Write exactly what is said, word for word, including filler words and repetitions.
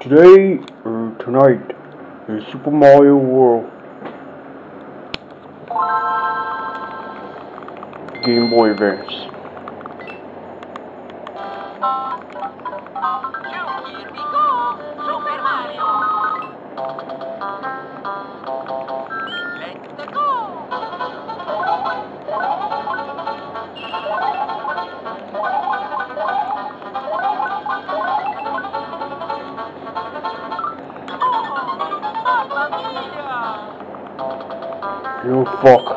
Today or tonight is Super Mario World. Game Boy Advance. Here we go, Super Mario. Let's go. Oh, mamma mia! You fuck.